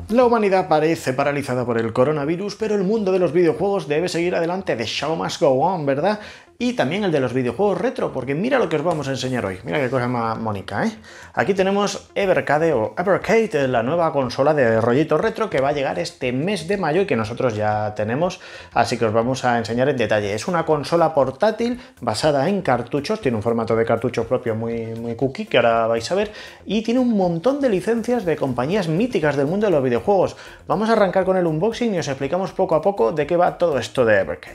La humanidad parece paralizada por el coronavirus, pero el mundo de los videojuegos debe seguir adelante. The show must go on, ¿verdad? Y también el de los videojuegos retro, porque mira lo que os vamos a enseñar hoy. Mira qué cosa más bonita, ¿eh? Aquí tenemos Evercade o Evercade, la nueva consola de rollito retro que va a llegar este mes de mayo y que nosotros ya tenemos, así que os vamos a enseñar en detalle. Es una consola portátil basada en cartuchos, tiene un formato de cartucho propio muy cookie, que ahora vais a ver, y tiene un montón de licencias de compañías míticas del mundo de los videojuegos. Vamos a arrancar con el unboxing y os explicamos poco a poco de qué va todo esto de Evercade.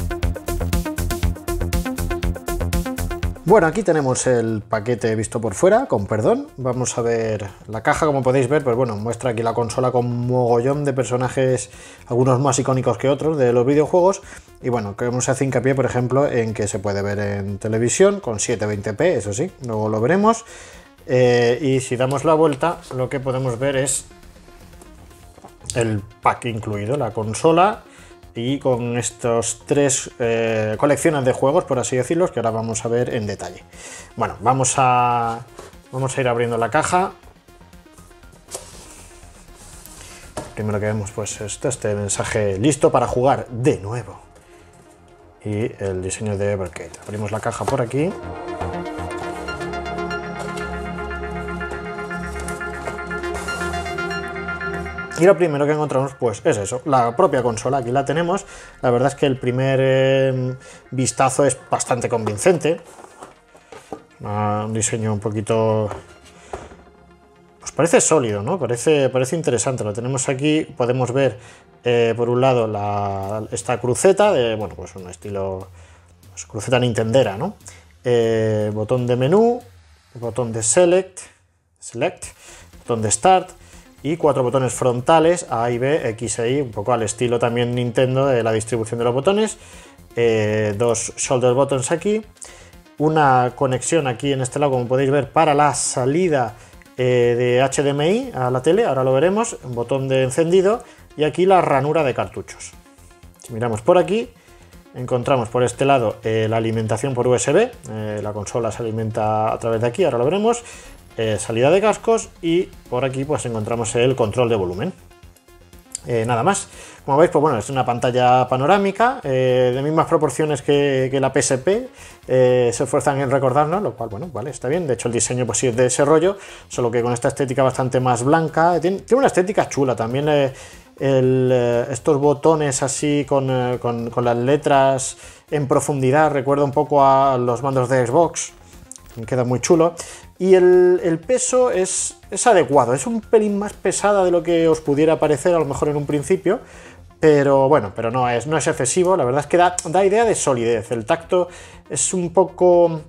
Bueno, aquí tenemos el paquete visto por fuera, con perdón. Vamos a ver la caja, como podéis ver, pues bueno, muestra aquí la consola con un mogollón de personajes, algunos más icónicos que otros, de los videojuegos. Y bueno, queremos hacer hincapié, por ejemplo, en que se puede ver en televisión con 720p, eso sí, luego lo veremos. Y si damos la vuelta, lo que podemos ver es el pack incluido, la consola, y con estos tres colecciones de juegos, por así decirlo, que ahora vamos a ver en detalle. Bueno, vamos a ir abriendo la caja. Primero que vemos, pues este mensaje: listo para jugar de nuevo. Y el diseño de Evercade. Abrimos la caja por aquí. Y lo primero que encontramos, pues es eso, la propia consola. Aquí la tenemos. La verdad es que el primer vistazo es bastante convincente. Un diseño un poquito... pues parece sólido, ¿no? Parece interesante. Lo tenemos aquí. Podemos ver, por un lado, esta cruceta de, bueno, pues un estilo... pues, cruceta nintendera, ¿no? Botón de menú, botón de select, botón de start, y 4 botones frontales, A y B, X e Y, un poco al estilo también Nintendo de la distribución de los botones. 2 shoulder buttons aquí, una conexión aquí en este lado, como podéis ver, para la salida de HDMI a la tele, ahora lo veremos, un botón de encendido, y aquí la ranura de cartuchos. Si miramos por aquí, encontramos por este lado la alimentación por USB, la consola se alimenta a través de aquí, ahora lo veremos. Salida de cascos, y por aquí pues encontramos el control de volumen. Nada más. Como veis, pues bueno, es una pantalla panorámica de mismas proporciones que la PSP. Se esfuerzan en recordarnos, lo cual, bueno, vale, está bien. De hecho, el diseño pues sí es de ese rollo, solo que con esta estética bastante más blanca. Tiene una estética chula también. Estos botones así con las letras en profundidad recuerda un poco a los mandos de Xbox. Queda muy chulo. Y el peso es adecuado, es un pelín más pesada de lo que os pudiera parecer a lo mejor en un principio, pero bueno, pero no es excesivo. La verdad es que da idea de solidez. El tacto es un poco,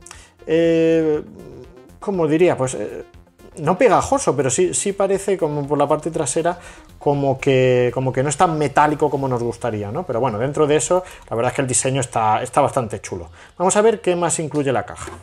¿cómo diría? Pues no pegajoso, pero sí parece, como por la parte trasera, como que no es tan metálico como nos gustaría, ¿no? Pero bueno, dentro de eso, la verdad es que el diseño está bastante chulo. Vamos a ver qué más incluye la caja.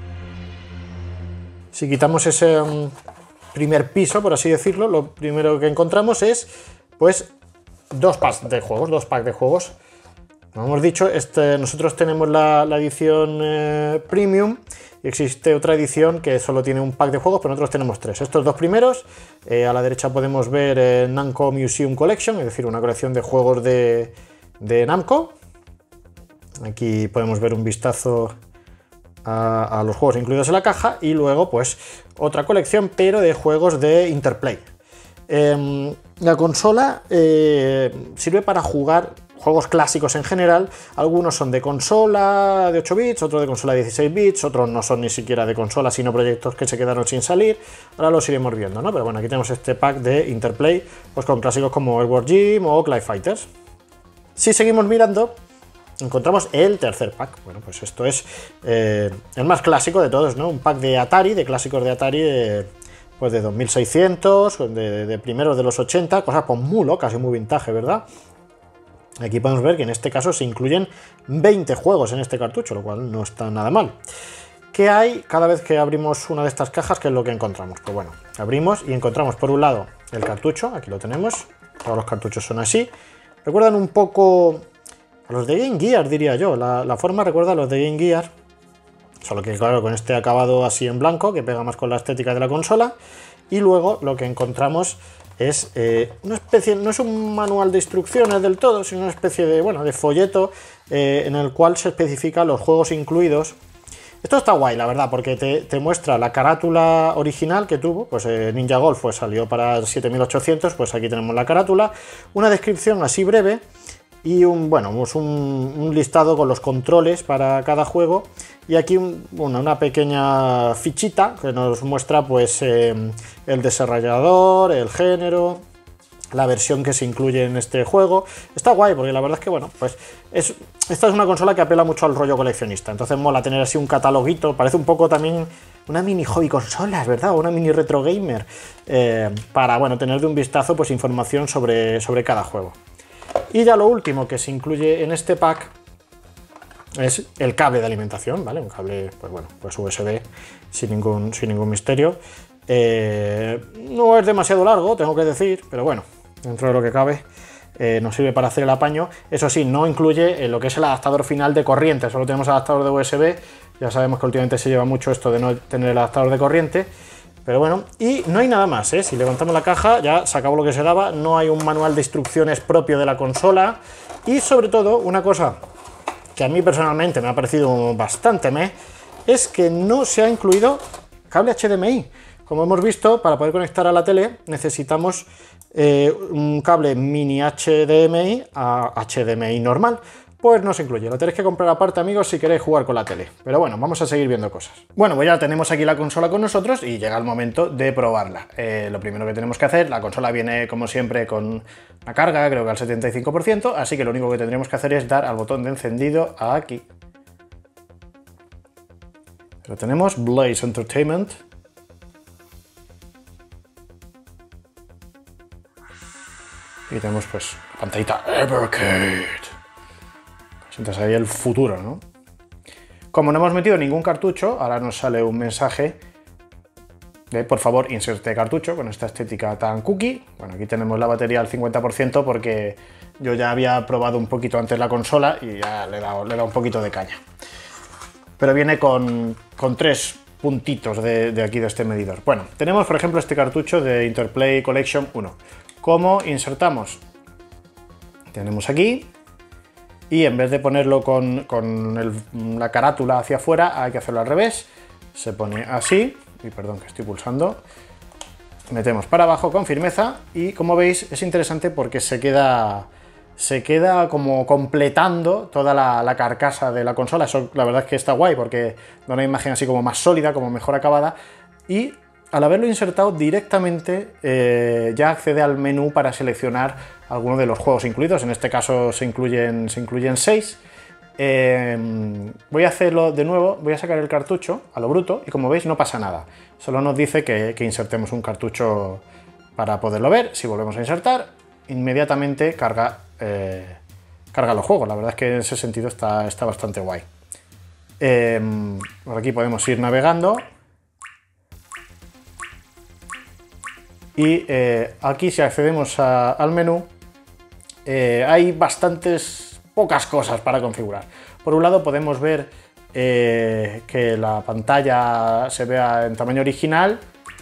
Si quitamos ese primer piso, por así decirlo, lo primero que encontramos es, pues, dos packs de juegos. Como hemos dicho, nosotros tenemos la edición Premium, y existe otra edición que solo tiene un pack de juegos, pero nosotros tenemos 3. Estos dos primeros, a la derecha podemos ver Namco Museum Collection, es decir, una colección de juegos de Namco. Aquí podemos ver un vistazo a los juegos incluidos en la caja, y luego pues otra colección pero de juegos de Interplay. La consola sirve para jugar juegos clásicos en general. Algunos son de consola de 8 bits, otros de consola de 16 bits, otros no son ni siquiera de consola, sino proyectos que se quedaron sin salir. Ahora los iremos viendo, ¿no? Pero bueno, aquí tenemos este pack de Interplay, pues con clásicos como Edward Jim o Clive Fighters. Si seguimos mirando, encontramos el tercer pack. Bueno, pues esto es el más clásico de todos, ¿no? Un pack de Atari, de clásicos de Atari, pues de 2600, de primeros de los 80, cosas pues muy locas y muy vintage, ¿verdad? Aquí podemos ver que en este caso se incluyen 20 juegos en este cartucho, lo cual no está nada mal. ¿Qué hay cada vez que abrimos una de estas cajas? ¿Qué es lo que encontramos? Pues bueno, abrimos y encontramos por un lado el cartucho, aquí lo tenemos, todos los cartuchos son así, recuerdan un poco a los de Game Gear, diría yo. La forma recuerda a los de Game Gear, solo que claro, con este acabado así en blanco, que pega más con la estética de la consola. Y luego lo que encontramos es una especie, no es un manual de instrucciones del todo, sino una especie de, bueno, de folleto en el cual se especifican los juegos incluidos. Esto está guay, la verdad, porque te muestra la carátula original que tuvo, pues Ninja Golf pues, salió para 7800, pues aquí tenemos la carátula, una descripción así breve y un listado con los controles para cada juego, y aquí una pequeña fichita que nos muestra pues el desarrollador, el género, la versión que se incluye en este juego. Está guay porque la verdad es que, bueno, pues esta es una consola que apela mucho al rollo coleccionista, entonces mola tener así un cataloguito, parece un poco también una mini hobby consolas, ¿verdad? Una mini retro gamer, para, bueno, tener de un vistazo pues información sobre cada juego. Y ya lo último que se incluye en este pack es el cable de alimentación, ¿vale? Un cable, pues bueno, pues USB sin ningún misterio. No es demasiado largo, tengo que decir, pero bueno, dentro de lo que cabe nos sirve para hacer el apaño. Eso sí, no incluye lo que es el adaptador final de corriente, solo tenemos adaptador de USB. Ya sabemos que últimamente se lleva mucho esto de no tener el adaptador de corriente, pero bueno, y no hay nada más, ¿eh? Si levantamos la caja ya se acabó lo que se daba, no hay un manual de instrucciones propio de la consola, y sobre todo una cosa que a mí personalmente me ha parecido bastante es que no se ha incluido cable HDMI. Como hemos visto, para poder conectar a la tele necesitamos un cable mini HDMI a HDMI normal. Pues no se incluye, lo tenéis que comprar aparte, amigos, si queréis jugar con la tele. Pero bueno, vamos a seguir viendo cosas. Bueno, pues ya tenemos aquí la consola con nosotros y llega el momento de probarla. Lo primero que tenemos que hacer, la consola viene como siempre con una carga, creo que al 75%, así que lo único que tendremos que hacer es dar al botón de encendido aquí. Lo tenemos, Blaze Entertainment. Y tenemos pues la pantallita Evercade. Sientas ahí el futuro, ¿no? Como no hemos metido ningún cartucho, ahora nos sale un mensaje de por favor inserte cartucho con esta estética tan cookie. Bueno, aquí tenemos la batería al 50% porque yo ya había probado un poquito antes la consola y ya le he dado un poquito de caña. Pero viene con 3 puntitos de aquí de este medidor. Bueno, tenemos por ejemplo este cartucho de Interplay Collection 1. ¿Cómo insertamos? Tenemos aquí. Y en vez de ponerlo con la carátula hacia afuera, hay que hacerlo al revés. Se pone así, y perdón que estoy pulsando. Metemos para abajo con firmeza y como veis es interesante porque se queda como completando toda la carcasa de la consola. Eso la verdad es que está guay porque da una imagen así como más sólida, como mejor acabada. Y al haberlo insertado directamente ya accede al menú para seleccionar alguno de los juegos incluidos. En este caso se incluyen 6. Voy a hacerlo de nuevo, voy a sacar el cartucho a lo bruto y como veis no pasa nada. Solo nos dice que insertemos un cartucho para poderlo ver. Si volvemos a insertar, inmediatamente carga los juegos. La verdad es que en ese sentido está bastante guay. Por aquí podemos ir navegando. Y aquí si accedemos al menú hay pocas cosas para configurar. Por un lado podemos ver que la pantalla se vea en tamaño original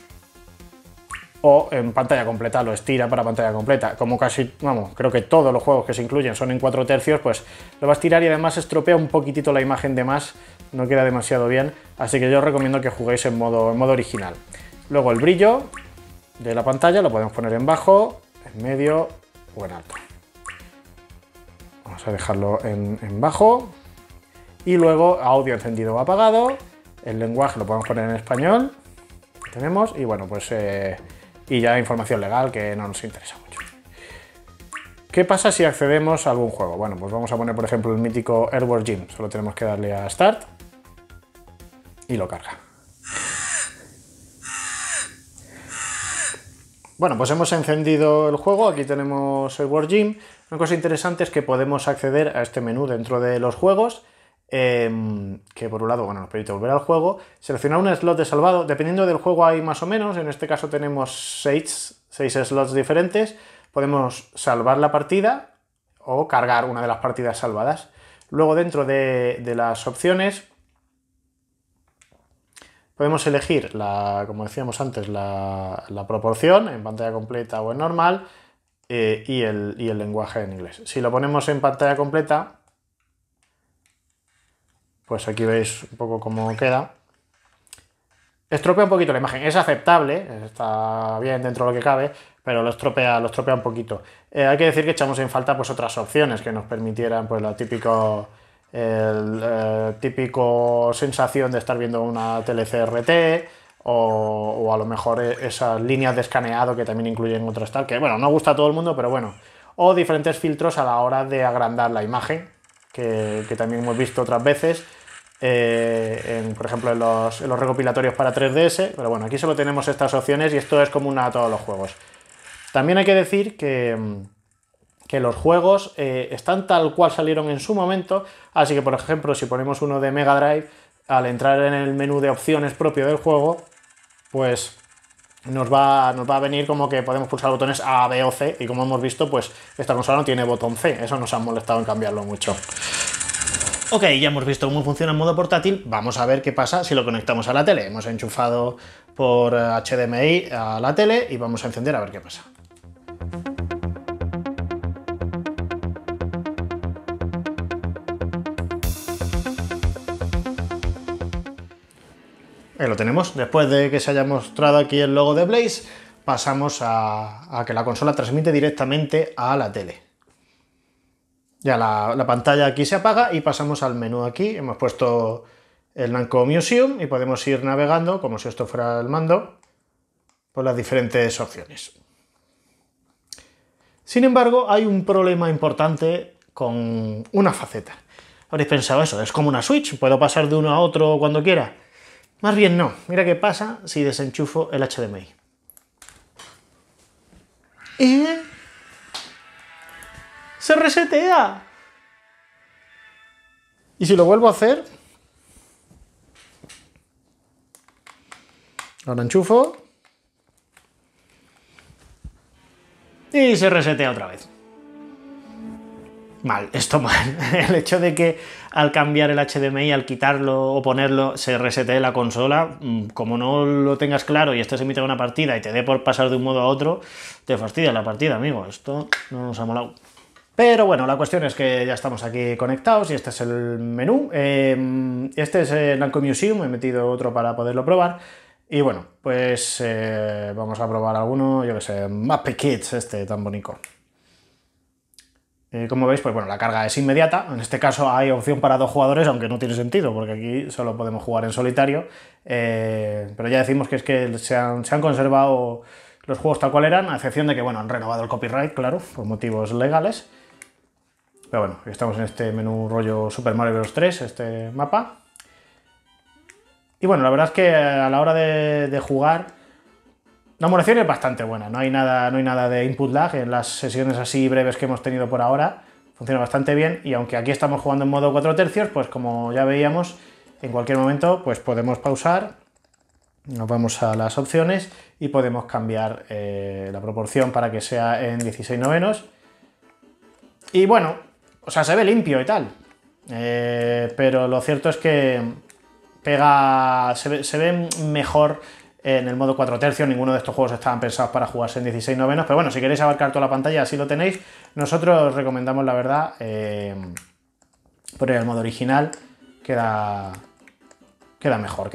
o en pantalla completa, lo estira para pantalla completa. Como casi, vamos, creo que todos los juegos que se incluyen son en 4 tercios, pues lo va a estirar y además estropea un poquitito la imagen de más, no queda demasiado bien, así que yo os recomiendo que juguéis en modo original. Luego el brillo de la pantalla lo podemos poner en bajo, en medio o en alto. Vamos a dejarlo en bajo. Y luego audio encendido o apagado. El lenguaje lo podemos poner en español. Tenemos. Y bueno, pues y ya información legal que no nos interesa mucho. ¿Qué pasa si accedemos a algún juego? Bueno, pues vamos a poner por ejemplo el mítico Earthworm Jim. Solo tenemos que darle a Start y lo carga. Bueno, pues hemos encendido el juego, aquí tenemos el Earthworm Jim. Una cosa interesante es que podemos acceder a este menú dentro de los juegos, que por un lado bueno, nos permite volver al juego, seleccionar un slot de salvado, dependiendo del juego hay más o menos, en este caso tenemos 6 slots diferentes, podemos salvar la partida o cargar una de las partidas salvadas. Luego dentro de las opciones podemos elegir, como decíamos antes, la proporción en pantalla completa o en normal y el lenguaje en inglés. Si lo ponemos en pantalla completa, pues aquí veis un poco cómo queda. Estropea un poquito la imagen, es aceptable, está bien dentro de lo que cabe, pero lo estropea un poquito. Hay que decir que echamos en falta pues otras opciones que nos permitieran pues típico sensación de estar viendo una tele CRT o a lo mejor esas líneas de escaneado que también incluyen otras tal, que bueno, no gusta a todo el mundo, pero bueno. O diferentes filtros a la hora de agrandar la imagen, que también hemos visto otras veces. Por ejemplo en los recopilatorios para 3DS, pero bueno, aquí solo tenemos estas opciones y esto es común a todos los juegos. También hay que decir que los juegos están tal cual salieron en su momento, así que por ejemplo si ponemos uno de Mega Drive, al entrar en el menú de opciones propio del juego, pues nos va a venir como que podemos pulsar botones A, B o C, y como hemos visto, pues esta consola no tiene botón C, eso nos ha molestado en cambiarlo mucho. Ok, ya hemos visto cómo funciona en modo portátil, vamos a ver qué pasa si lo conectamos a la tele. Hemos enchufado por HDMI a la tele y vamos a encender a ver qué pasa. Ahí lo tenemos. Después de que se haya mostrado aquí el logo de Blaze, pasamos a que la consola transmite directamente a la tele. Ya la pantalla aquí se apaga y pasamos al menú aquí. Hemos puesto el Namco Museum y podemos ir navegando, como si esto fuera el mando, por las diferentes opciones. Sin embargo, hay un problema importante con una faceta. Habréis pensado eso, es como una Switch, puedo pasar de uno a otro cuando quiera. Más bien no. Mira qué pasa si desenchufo el HDMI. ¡Se resetea! Y si lo vuelvo a hacer, ahora enchufo y se resetea otra vez. Mal, esto mal. El hecho de que al cambiar el HDMI, al quitarlo o ponerlo, se resetee la consola, como no lo tengas claro y estés en mitad de una partida y te dé por pasar de un modo a otro, te fastidia la partida, amigo. Esto no nos ha molado. Pero bueno, la cuestión es que ya estamos aquí conectados y este es el menú. Este es el Namco Museum, he metido otro para poderlo probar. Y bueno, pues vamos a probar alguno, yo que sé, Muppet Kids, este tan bonito. Como veis, pues bueno, la carga es inmediata. En este caso hay opción para 2 jugadores, aunque no tiene sentido, porque aquí solo podemos jugar en solitario. Pero ya decimos que es que se han conservado los juegos tal cual eran, a excepción de que, bueno, han renovado el copyright, claro, por motivos legales. Pero bueno, estamos en este menú rollo Super Mario Bros. 3, este mapa. Y bueno, la verdad es que a la hora de jugar, la emulación es bastante buena. No hay nada de input lag en las sesiones así breves que hemos tenido por ahora. Funciona bastante bien y aunque aquí estamos jugando en modo 4 tercios, pues como ya veíamos, en cualquier momento pues podemos pausar, nos vamos a las opciones y podemos cambiar la proporción para que sea en 16/9. Y bueno, o sea, se ve limpio y tal, pero lo cierto es que se ve mejor en el modo 4 tercios. Ninguno de estos juegos estaban pensados para jugarse en 16/9, pero bueno, si queréis abarcar toda la pantalla, así lo tenéis. Nosotros os recomendamos, la verdad, poner el modo original, queda mejor.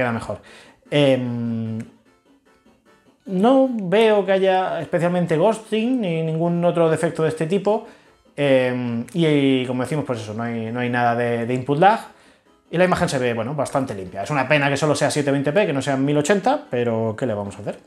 No veo que haya especialmente ghosting ni ningún otro defecto de este tipo. Y como decimos, pues eso, no hay nada de input lag y la imagen se ve, bueno, bastante limpia. Es una pena que solo sea 720p, que no sea 1080, pero ¿qué le vamos a hacer?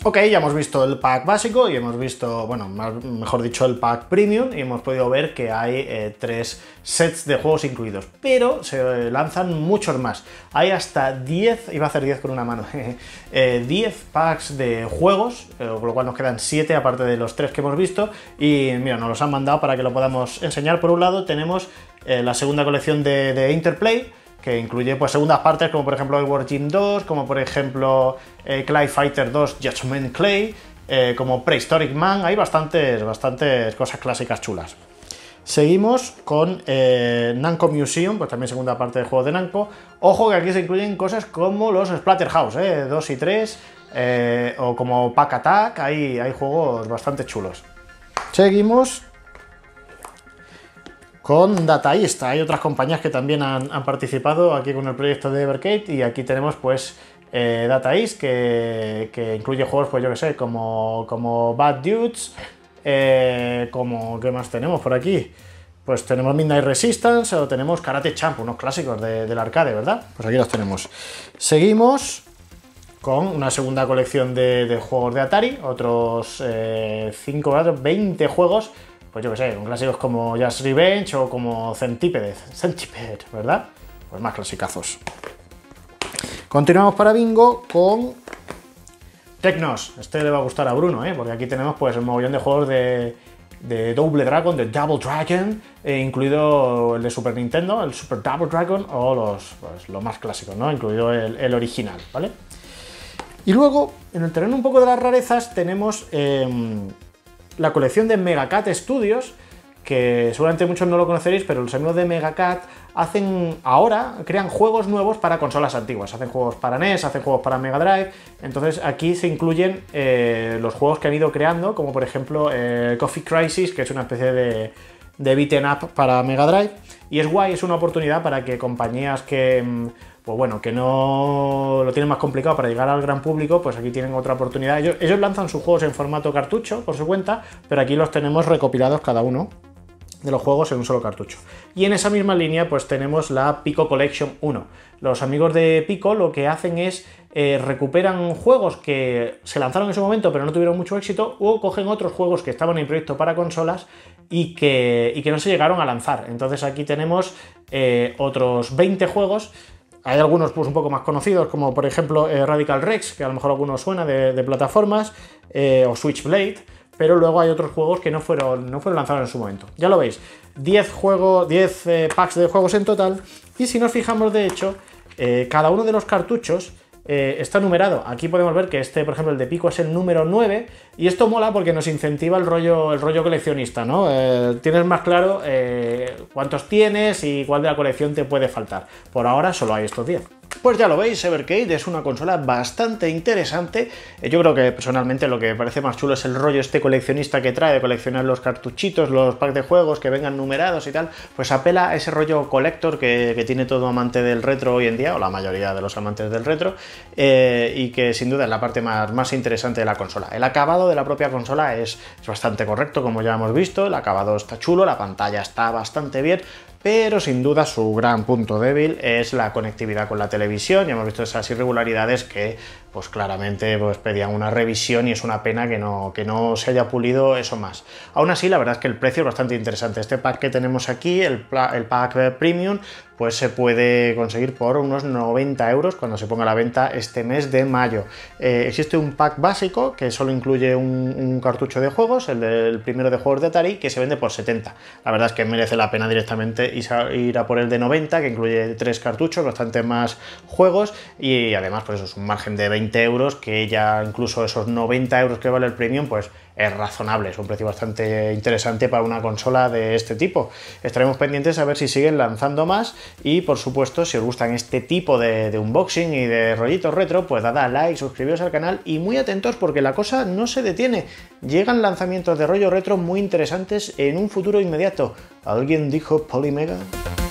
Ok, ya hemos visto el pack básico y hemos visto, bueno, mejor dicho, el pack premium, y hemos podido ver que hay 3 sets de juegos incluidos, pero se lanzan muchos más. Hay hasta 10, iba a hacer 10 con una mano, 10 packs de juegos, con lo cual nos quedan 7 aparte de los 3 que hemos visto, y mira, nos los han mandado para que lo podamos enseñar. Por un lado tenemos la segunda colección de Interplay, que incluye pues segundas partes como por ejemplo War Gym 2, como por ejemplo Clay Fighter 2 Judgment Clay, como Prehistoric Man. Hay bastantes cosas clásicas chulas. Seguimos con Namco Museum, pues también segunda parte de juegos de Namco. Ojo que aquí se incluyen cosas como los Splatterhouse 2 y 3, o como Pack Attack. Hay juegos bastante chulos. Seguimos con Data East. Hay otras compañías que también han participado aquí con el proyecto de Evercade, y aquí tenemos pues Data East, que incluye juegos, pues yo que sé, como Bad Dudes, como ¿qué más tenemos por aquí? Pues tenemos Midnight Resistance o tenemos Karate Champ, unos clásicos del arcade, ¿verdad? Pues aquí los tenemos. Seguimos con una segunda colección de juegos de Atari, otros 20 juegos, pues yo que sé, con clásicos como Just Revenge o como Centipede, ¿verdad? Pues más clasicazos. Continuamos para bingo con Technos. Este le va a gustar a Bruno, porque aquí tenemos pues un mogollón de juegos de Double Dragon, de Double Dragon, incluido el de Super Nintendo, el Super Double Dragon, o los más clásicos, ¿no? Incluido el original, ¿vale? Y luego, en el terreno un poco de las rarezas, tenemos la colección de Megacat Studios, que seguramente muchos no lo conoceréis, pero los amigos de Megacat crean juegos nuevos para consolas antiguas. Hacen juegos para NES, hacen juegos para Mega Drive. Entonces aquí se incluyen los juegos que han ido creando, como por ejemplo Coffee Crisis, que es una especie de beat'em up para Mega Drive. Y es guay, es una oportunidad para que compañías que pues bueno, que no lo tienen más complicado para llegar al gran público, pues aquí tienen otra oportunidad. Ellos lanzan sus juegos en formato cartucho por su cuenta, pero aquí los tenemos recopilados cada uno de los juegos en un solo cartucho. Y en esa misma línea pues tenemos la Pico Collection 1. Los amigos de Pico lo que hacen es recuperan juegos que se lanzaron en su momento pero no tuvieron mucho éxito, o cogen otros juegos que estaban en proyecto para consolas y que no se llegaron a lanzar. Entonces aquí tenemos otros 20 juegos. Hay algunos pues un poco más conocidos, como por ejemplo Radical Rex, que a lo mejor algunos suena de plataformas, o Switchblade, pero luego hay otros juegos que no fueron lanzados en su momento. Ya lo veis, 10 packs de juegos en total, y si nos fijamos, de hecho, cada uno de los cartuchos está numerado. Aquí podemos ver que este, por ejemplo, el de Pico es el número 9, y esto mola porque nos incentiva el rollo coleccionista, ¿no? Tienes más claro cuántos tienes y cuál de la colección te puede faltar. Por ahora solo hay estos 10. Pues ya lo veis, Evercade es una consola bastante interesante. Yo creo que personalmente lo que me parece más chulo es el rollo este coleccionista que trae, de coleccionar los cartuchitos, los packs de juegos que vengan numerados y tal. Pues apela a ese rollo collector que tiene todo amante del retro hoy en día, o la mayoría de los amantes del retro, y que sin duda es la parte más interesante de la consola. El acabado de la propia consola es bastante correcto, como ya hemos visto. El acabado está chulo, la pantalla está bastante bien, pero sin duda su gran punto débil es la conectividad con la televisión. Ya hemos visto esas irregularidades que pues claramente pues pedían una revisión, y es una pena que no se haya pulido eso más. Aún así, la verdad es que el precio es bastante interesante. Este pack que tenemos aquí, el pack Premium, pues se puede conseguir por unos 90 euros cuando se ponga a la venta este mes de mayo. Existe un pack básico que solo incluye un cartucho de juegos, el primero de juegos de Atari, que se vende por 70. La verdad es que merece la pena directamente ir a por el de 90, que incluye 3 cartuchos, bastante más juegos, y además pues eso es un margen de 20 euros, que ya incluso esos 90 euros que vale el Premium pues es razonable, es un precio bastante interesante para una consola de este tipo. Estaremos pendientes a ver si siguen lanzando más, y por supuesto, si os gustan este tipo de unboxing y de rollitos retro, pues dad a like, suscribiros al canal y muy atentos porque la cosa no se detiene. Llegan lanzamientos de rollo retro muy interesantes en un futuro inmediato. ¿Alguien dijo Polymega?